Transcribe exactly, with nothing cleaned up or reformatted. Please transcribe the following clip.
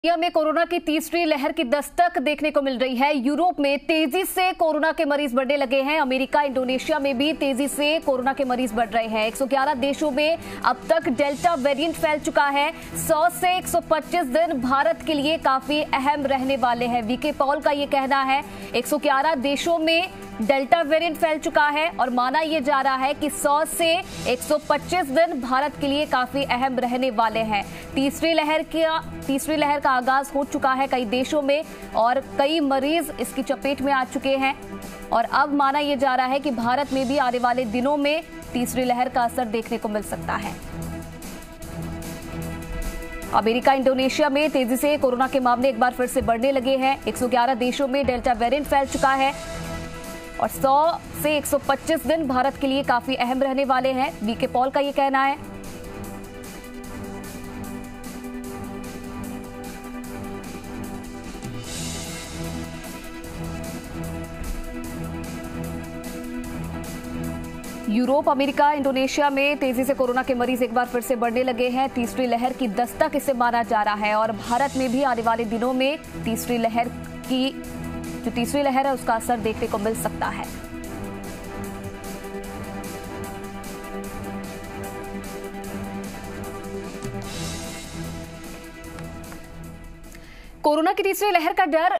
दुनिया में कोरोना की तीसरी लहर की दस्तक देखने को मिल रही है। यूरोप में तेजी से कोरोना के मरीज बढ़ने लगे हैं। अमेरिका, इंडोनेशिया में भी तेजी से कोरोना के मरीज बढ़ रहे हैं। एक सौ ग्यारह देशों में अब तक डेल्टा वेरिएंट फैल चुका है। सौ से एक सौ पच्चीस दिन भारत के लिए काफी अहम रहने वाले हैं। वीके पॉल का ये कहना है। एक सौ ग्यारह देशों में डेल्टा वेरिएंट फैल चुका है और माना यह जा रहा है कि सौ से एक सौ पच्चीस दिन भारत के लिए काफी अहम रहने वाले हैं। तीसरी लहर का तीसरी लहर का आगाज हो चुका है कई देशों में और कई मरीज इसकी चपेट में आ चुके हैं और अब माना यह जा रहा है कि भारत में भी आने वाले दिनों में तीसरी लहर का असर देखने को मिल सकता है। अमेरिका, इंडोनेशिया में तेजी से कोरोना के मामले एक बार फिर से बढ़ने लगे हैं। एक सौ ग्यारह देशों में डेल्टा वेरिएंट फैल चुका है और सौ से एक सौ पच्चीस दिन भारत के लिए काफी अहम रहने वाले हैं। वीके पॉल का ये कहना है। यूरोप, अमेरिका, इंडोनेशिया में तेजी से कोरोना के मरीज एक बार फिर से बढ़ने लगे हैं। तीसरी लहर की दस्तक इसे माना जा रहा है और भारत में भी आने वाले दिनों में तीसरी लहर की जो तीसरी लहर है उसका असर देखने को मिल सकता है। कोरोना की तीसरी लहर का डर